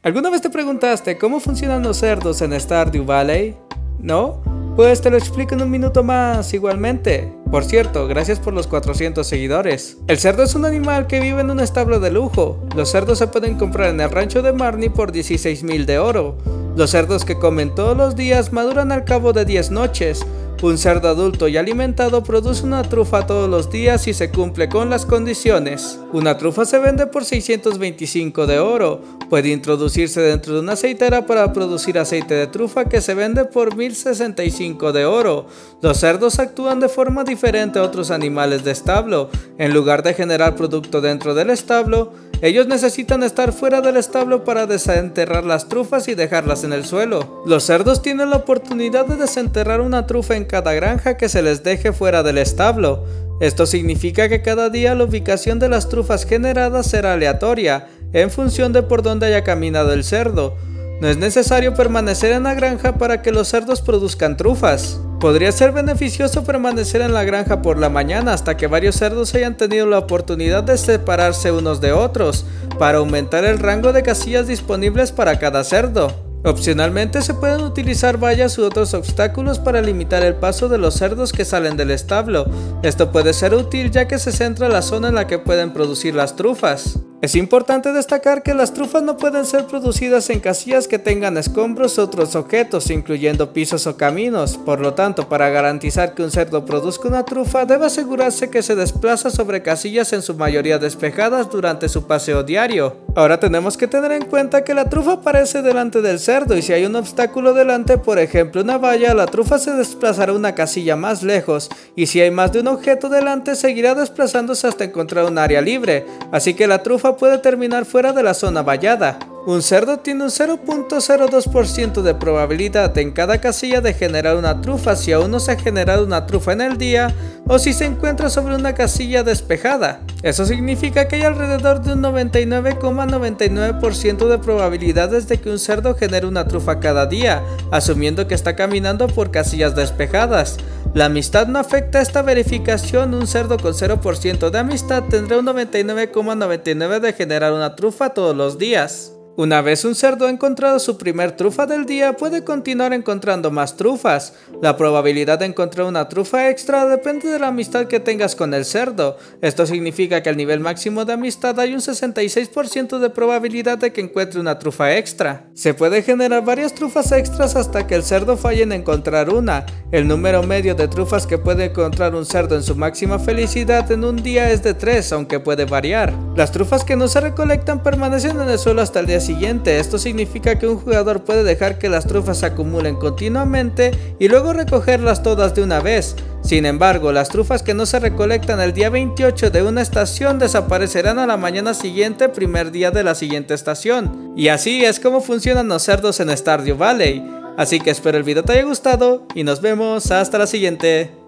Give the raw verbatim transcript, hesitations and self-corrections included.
¿Alguna vez te preguntaste cómo funcionan los cerdos en Stardew Valley? ¿No? Pues te lo explico en un minuto más igualmente. Por cierto, gracias por los cuatrocientos seguidores. El cerdo es un animal que vive en un establo de lujo. Los cerdos se pueden comprar en el rancho de Marnie por dieciséis mil de oro. Los cerdos que comen todos los días maduran al cabo de diez noches. Un cerdo adulto y alimentado produce una trufa todos los días si se cumple con las condiciones. Una trufa se vende por seiscientos veinticinco de oro. Puede introducirse dentro de una aceitera para producir aceite de trufa que se vende por mil sesenta y cinco de oro. Los cerdos actúan de forma diferente a otros animales de establo. En lugar de generar producto dentro del establo, ellos necesitan estar fuera del establo para desenterrar las trufas y dejarlas en el suelo. Los cerdos tienen la oportunidad de desenterrar una trufa en cada granja que se les deje fuera del establo. Esto significa que cada día la ubicación de las trufas generadas será aleatoria, en función de por dónde haya caminado el cerdo. No es necesario permanecer en la granja para que los cerdos produzcan trufas. Podría ser beneficioso permanecer en la granja por la mañana hasta que varios cerdos hayan tenido la oportunidad de separarse unos de otros, para aumentar el rango de casillas disponibles para cada cerdo. Opcionalmente se pueden utilizar vallas u otros obstáculos para limitar el paso de los cerdos que salen del establo. Esto puede ser útil ya que se centra la zona en la que pueden producir las trufas. Es importante destacar que las trufas no pueden ser producidas en casillas que tengan escombros u otros objetos, incluyendo pisos o caminos. Por lo tanto, para garantizar que un cerdo produzca una trufa, debe asegurarse que se desplaza sobre casillas en su mayoría despejadas durante su paseo diario. Ahora tenemos que tener en cuenta que la trufa aparece delante del cerdo y si hay un obstáculo delante, por ejemplo una valla, la trufa se desplazará una casilla más lejos y si hay más de un objeto delante, seguirá desplazándose hasta encontrar un área libre, así que la trufa puede terminar fuera de la zona vallada. Un cerdo tiene un cero punto cero dos por ciento de probabilidad en cada casilla de generar una trufa si aún no se ha generado una trufa en el día o si se encuentra sobre una casilla despejada. Eso significa que hay alrededor de un noventa y nueve coma noventa y nueve por ciento de probabilidades de que un cerdo genere una trufa cada día, asumiendo que está caminando por casillas despejadas. La amistad no afecta a esta verificación. Un cerdo con cero por ciento de amistad tendrá un noventa y nueve coma noventa y nueve por ciento de generar una trufa todos los días. Una vez un cerdo ha encontrado su primer trufa del día, puede continuar encontrando más trufas. La probabilidad de encontrar una trufa extra depende de la amistad que tengas con el cerdo. Esto significa que al nivel máximo de amistad hay un sesenta y seis por ciento de probabilidad de que encuentre una trufa extra. Se puede generar varias trufas extras hasta que el cerdo falle en encontrar una. El número medio de trufas que puede encontrar un cerdo en su máxima felicidad en un día es de tres, aunque puede variar. Las trufas que no se recolectan permanecen en el suelo hasta el día siguiente. Esto significa que un jugador puede dejar que las trufas se acumulen continuamente y luego recogerlas todas de una vez. Sin embargo, las trufas que no se recolectan el día veintiocho de una estación desaparecerán a la mañana siguiente, primer día de la siguiente estación. Y así es como funcionan los cerdos en Stardew Valley. Así que espero el video te haya gustado y nos vemos hasta la siguiente.